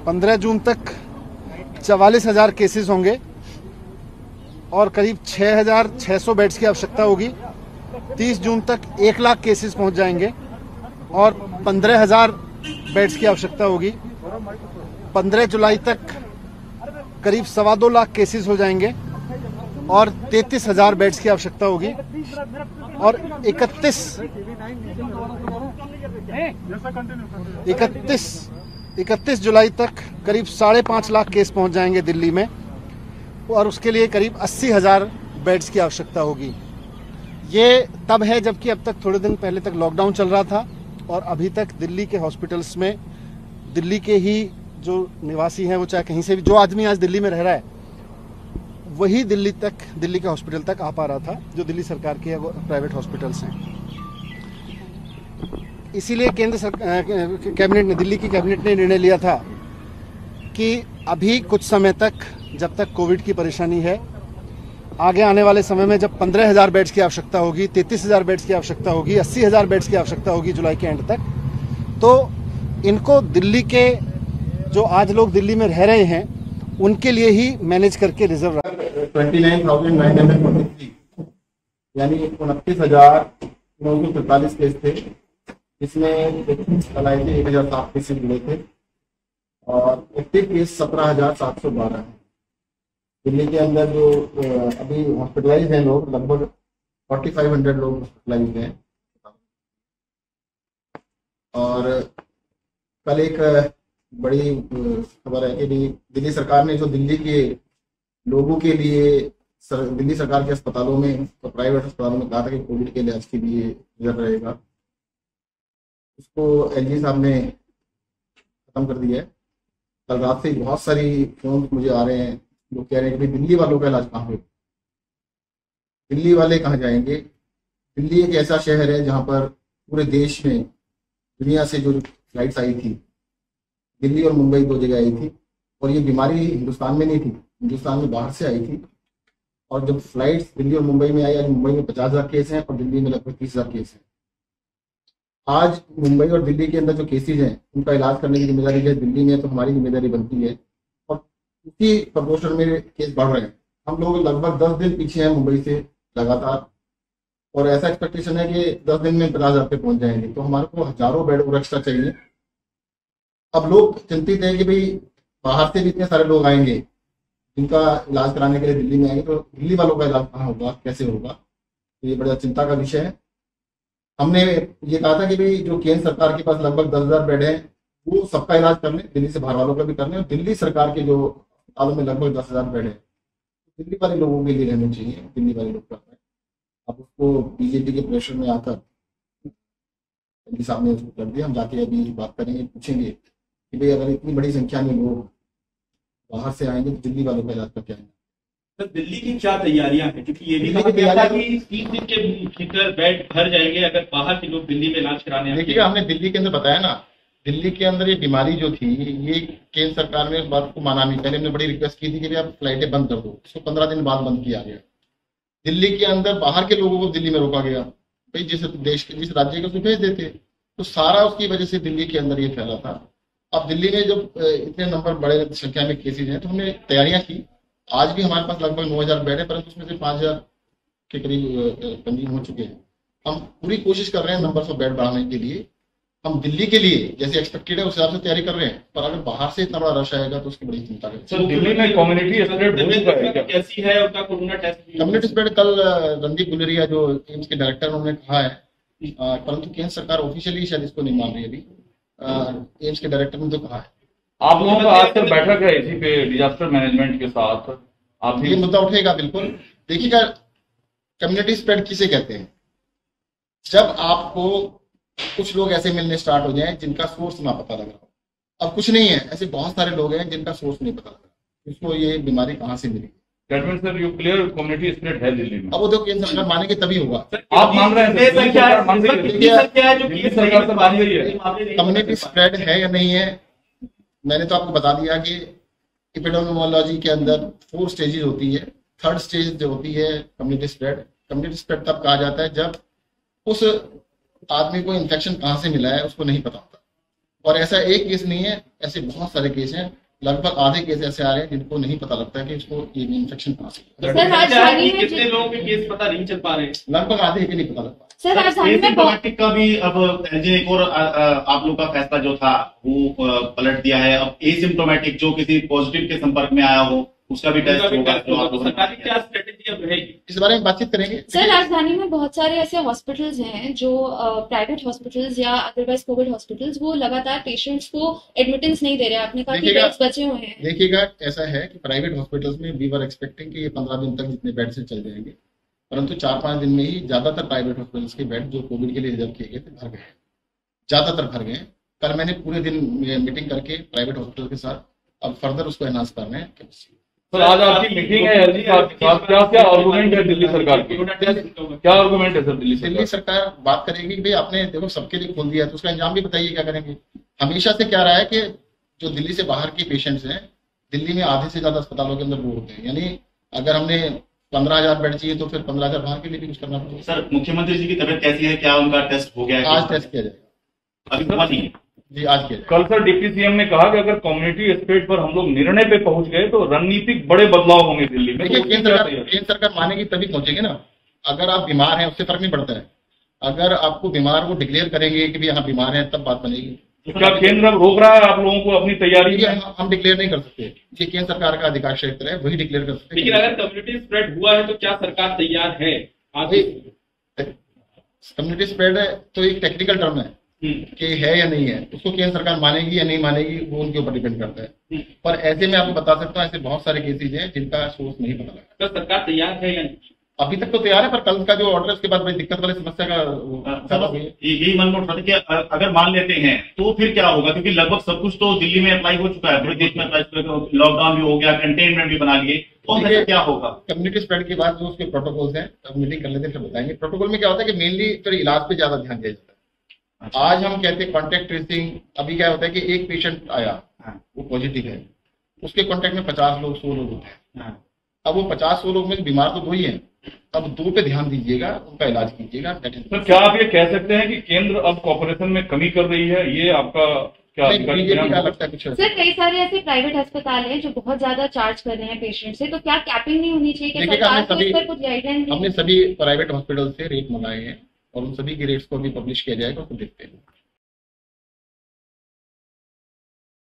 15 जून तक 44,000 केसेस होंगे और करीब 6,600 बेड्स की आवश्यकता होगी। 30 जून तक 1,00,000 केसेस पहुंच जाएंगे और 15,000 बेड्स की आवश्यकता होगी। 15 जुलाई तक करीब 2.25 लाख केसेस हो जाएंगे और 33,000 बेड्स की आवश्यकता होगी और 31 जुलाई तक करीब 5.5 लाख केस पहुंच जाएंगे दिल्ली में और उसके लिए करीब 80,000 बेड्स की आवश्यकता होगी। ये तब है जबकि अब तक थोड़े दिन पहले तक लॉकडाउन चल रहा था और अभी तक दिल्ली के हॉस्पिटल्स में दिल्ली के ही जो निवासी हैं, वो चाहे कहीं से भी, जो आदमी आज दिल्ली में रह रहा है वही दिल्ली के हॉस्पिटल तक आ पा रहा था, जो दिल्ली सरकार के प्राइवेट हॉस्पिटल्स हैं। इसीलिए दिल्ली की कैबिनेट ने निर्णय लिया था कि अभी कुछ समय तक, जब तक कोविड की परेशानी है, आगे आने वाले समय में जब 15,000 बेड्स की आवश्यकता होगी, 33,000 बेड्स की आवश्यकता होगी, 80,000 बेड्स की आवश्यकता होगी जुलाई के एंड तक, तो इनको दिल्ली के जो आज लोग दिल्ली में रह रहे हैं उनके लिए ही मैनेज करके रिजर्व 29,943 यानी 29,943 केस थे, जिसमें कल आए थे 1,007 केसेस मिले थे और एक्टिव केस 17,712 है। दिल्ली के अंदर जो अभी हॉस्पिटलाइज हैं लोग, लगभग 4,500 लोग हॉस्पिटलाइज हैं। और कल एक बड़ी खबर है कि दिल्ली सरकार ने जो दिल्ली के लोगों के लिए दिल्ली सरकार के अस्पतालों में, तो प्राइवेट अस्पतालों में कहा था कि कोविड के इलाज के लिए रिजर्व रहेगा, उसको एलजी साहब ने खत्म कर दिया है। कल रात से बहुत सारी फोन मुझे आ रहे हैं, लोग कह रहे हैं कि दिल्ली वालों का इलाज कहाँ पे, दिल्ली वाले कहाँ जाएंगे। दिल्ली एक ऐसा शहर है जहाँ पर पूरे देश में दुनिया से जो फ्लाइट्स आई थी, दिल्ली और मुंबई 2 जगह आई थी, और ये बीमारी हिंदुस्तान में नहीं थी, हिंदुस्तान में बाहर से आई थी। और जब फ्लाइट्स दिल्ली और मुंबई में आई, आज मुंबई में 50,000 केस हैं और दिल्ली में लगभग 30,000 केस हैं। आज मुंबई और दिल्ली के अंदर जो केसेज हैं उनका इलाज करने की जिम्मेदारी है दिल्ली में, तो हमारी जिम्मेदारी बनती है और उसी प्रपोर्शन में केस बढ़ रहे हैं। हम लोग लगभग 10 दिन पीछे हैं मुंबई से लगातार, और ऐसा एक्सपेक्टेशन है कि 10 दिन में 50,000 पे पहुंच जाएंगे, तो हमारे को हजारों बेड और एक्स्ट्रा चाहिए। अब लोग चिंतित हैं कि भाई बाहर से भी इतने सारे लोग आएंगे जिनका इलाज कराने के लिए दिल्ली में आएंगे, तो दिल्ली वालों का इलाज कहाँ होगा, कैसे होगा, तो ये बड़ा चिंता का विषय है। हमने ये कहा था कि भाई जो केंद्र सरकार के पास लगभग 10,000 बेड है वो सबका इलाज कर लें, दिल्ली से बाहर वालों का भी कर लें, और दिल्ली सरकार के जो अस्पतालों में लगभग 10,000 बेड है दिल्ली वाले लोगों के लिए रहने चाहिए, दिल्ली वाले लोग कर रहे हैं। अब उसको बीजेपी के प्रेशर में आकर एलजी साहब ने उसको कर दिया। हम जाके अभी बात करेंगे, पूछेंगे कि भाई अगर इतनी बड़ी संख्या में लोग बाहर से आएंगे तो दिल्ली वालों का इलाज का क्या है। तो दिल्ली की क्या तैयारियां हैं, क्योंकि ये भी कहा गया था कि 30 दिन के भीतर बेड भर जाएंगे अगर बाहर के लोग दिल्ली में इलाज कराने आएंगे। देखिएगा, हमने दिल्ली के अंदर बताया ना, दिल्ली के अंदर ये बीमारी जो थी, ये केंद्र सरकार ने इस बात को माना नहीं। पहले हमने बड़ी रिक्वेस्ट की थी कि आप फ्लाइटें बंद कर दो, इसको 15 दिन बाद बंद किया गया। दिल्ली के अंदर बाहर के लोगों को दिल्ली में रोका गया, भाई जिस देश के, जिस राज्य के, उसको भेज देते, तो सारा उसकी वजह से दिल्ली के अंदर ये फैला था। अब दिल्ली में जब इतने नंबर बड़े संख्या में केसेज हैं, तो हमने तैयारियां की। आज भी हमारे पास लगभग 9,000 बेड है, परंतु उसमें से 5,000 के करीब पंजीयन हो चुके हैं। हम पूरी कोशिश कर रहे हैं नंबर ऑफ बेड बढ़ाने के लिए। हम दिल्ली के लिए जैसे एक्सपेक्टेड है उस हिसाब से तैयारी कर रहे हैं, पर अगर बाहर से इतना बड़ा रश आएगा तो उसकी बड़ी चिंता है। सर, दिल्ली में कम्युनिटी स्प्रेड कैसी है उनका कोरोना टेस्ट? कम्युनिटी स्प्रेड कल रणदीप गुलेरिया जो एम्स के डायरेक्टर उन्होंने कहा है, परंतु केंद्र सरकार ऑफिशियली शायद इसको नहीं मान रही है। अभी एम्स के डायरेक्टर ने तो कहा है। आप लोगों का आज कल बैठक है इसी पे डिजास्टर मैनेजमेंट के साथ, आप ये मुद्दा उठेगा बिल्कुल। देखिएगा, कम्युनिटी स्प्रेड किसे कहते हैं? जब आपको कुछ लोग ऐसे मिलने स्टार्ट हो जाएं जिनका सोर्स ना पता लग रहा हो। अब कुछ नहीं है, ऐसे बहुत सारे लोग हैं जिनका सोर्स नहीं पता लग रहा, इसको ये बीमारी कहाँ से मिली। Sir, you clear community spread है दिल्ली में। अब वो तो केंद्र सरकार मानेंगे तभी होगा। आप मान रहे हैं कम्युनिटी स्प्रेड है या नहीं है? मैंने तो आपको बता दिया कि एपिडेमियोलॉजी के अंदर 4 स्टेजेस होती है। 3rd स्टेज जो होती है कम्युनिटी स्प्रेड। कम्युनिटी स्प्रेड तब कहा जाता है जब उस आदमी को इन्फेक्शन कहाँ से मिला है उसको नहीं पता होता। और ऐसा एक केस नहीं है, ऐसे बहुत सारे केस हैं, लगभग आधे केस ऐसे आ रहे हैं जिनको नहीं पता लगता है कि इसको ये इन्फेक्शन कहाँ से। सर राजधानी में कितने लोगों के केस पता नहीं चल पा रहे हैं? लगभग आधे के नहीं पता लगता। सर राजधानी में एसिम्टोमेटिक का भी अब एक और आप लोग का फैसला जो था वो पलट दिया है। अब एसिम्टोमेटिक जो किसी पॉजिटिव के संपर्क में आया हो उसका भी टेस्ट होगा। तो सरकार की क्या स्ट्रेटेजी अब रहेगी इस बारे में बातचीत करेंगे। सर राजधानी में बहुत सारे ऐसे हॉस्पिटल्स हैं जो प्राइवेट हॉस्पिटल्स या अदरवाइज कोविड हॉस्पिटल्स, वो लगातार पेशेंट्स को एडमिटेंस नहीं दे रहे हैं। आपने कहा कि बेड्स बचे हुए हैं। देखिएगा, ऐसा है कि प्राइवेट हॉस्पिटल्स में वी वर एक्सपेक्टिंग कि ये 15 दिन तक जितने बेड से चल जाएंगे, परंतु 4-5 दिन में ही ज्यादातर प्राइवेट हॉस्पिटल्स के बेड जो कोविड के लिए रिजर्व किए गए थे भर गए, ज्यादातर भर गए। कल मैंने पूरे दिन मीटिंग करके प्राइवेट हॉस्पिटल के साथ अब फर्दर उसको एनहांस कर रहे हैं। सर आज आपकी मीटिंग है एलजी साहब के साथ, क्या आर्गुमेंट है दिल्ली सरकार की? क्या आर्गुमेंट है सर दिल्ली सरकार बात करेगी कि भाई आपने देखो सबके लिए खोल दिया तो उसका इंजाम भी बताइए क्या करेंगे। हमेशा से क्या रहा है कि जो दिल्ली से बाहर के पेशेंट्स हैं, दिल्ली में आधे से ज्यादा अस्पतालों के अंदर वो होते हैं, यानी अगर हमने 15,000 बेड चाहिए तो फिर 15,000 बाहर के लिए भी कुछ करना पड़ेगा। सर मुख्यमंत्री जी की तबीयत कैसी है? क्या उनका टेस्ट हो गया है? आज टेस्ट किया जाएगा। अभी हुआ नहीं है जी, आज किया। कल सर डिप्टी सीएम ने कहा कि अगर कम्युनिटी स्प्रेड पर हम लोग निर्णय पे पहुंच गए तो रणनीतिक बड़े बदलाव होंगे दिल्ली में। देखिए, केंद्र सरकार मानेगी तभी पहुंचेंगे ना। अगर आप बीमार हैं उससे फर्क नहीं पड़ता है, अगर आपको बीमार वो डिक्लेयर करेंगे कि भाई यहाँ बीमार है तब बात बनेगी। तो क्या केंद्र अब रोक रहा है आप लोगों को अपनी तैयारी? हम डिक्लेयर नहीं कर सकते, ये केंद्र सरकार का अधिकार क्षेत्र है, वही डिक्लेयर कर सकते हैं। लेकिन अगर कम्युनिटी स्प्रेड हुआ है तो क्या सरकार तैयार है? कम्युनिटी स्प्रेड है तो एक टेक्निकल टर्म है कि है या नहीं है, उसको केंद्र सरकार मानेगी या नहीं मानेगी वो उनके ऊपर डिपेंड करता है। पर ऐसे में आपको बता सकता हूँ, ऐसे बहुत सारे केसेज हैं जिनका सोर्स नहीं पता लगा। तो सरकार तैयार है या नहीं? अभी तक तो तैयार है, पर कल का जो ऑर्डर है उसके बाद बड़ी दिक्कत वाली समस्या का यही मन उठ रहा था कि अगर मान लेते हैं तो फिर क्या होगा, क्योंकि लगभग सब कुछ तो दिल्ली में अप्लाई हो चुका है, पूरे देश में अप्लाई, लॉकडाउन भी हो गया, कंटेनमेंट भी बना लिए, तो ऐसा क्या होगा? कम्युनिटी स्प्रेड के बाद जो उसके प्रोटोकॉल्स हैं, अब मीटिंग कर लेते हैं फिर बताएंगे। प्रोटोकॉल में क्या होता है कि मेनली तो इलाज पे ज्यादा ध्यान दिया जाता है। आज हम कहते हैं कॉन्टेक्ट ट्रेसिंग। अभी क्या होता है कि एक पेशेंट आया वो पॉजिटिव है, उसके कॉन्टेक्ट में 50 लोग 100 लोग होते हैं। अब वो 50-100 लोग में बीमार तो दो ही है, अब 2 पे ध्यान दीजिएगा, उनका इलाज कीजिएगा। तो क्या आप ये कह सकते हैं कि केंद्र अब कॉर्पोरेशन में कमी कर रही है? ये आपका क्या लगता है? कुछ सर कई सारे ऐसे प्राइवेट अस्पताल हैं जो बहुत ज्यादा चार्ज कर रहे हैं पेशेंट से, तो क्या कैपिंग नहीं होनी चाहिए? कि सरकार को इस पर कुछ गाइडलाइन? हमने सभी प्राइवेट हॉस्पिटल से रेट मंगाए हैं और उन सभी के रेट्स को भी पब्लिश किया जाएगा, उसको देखते हैं।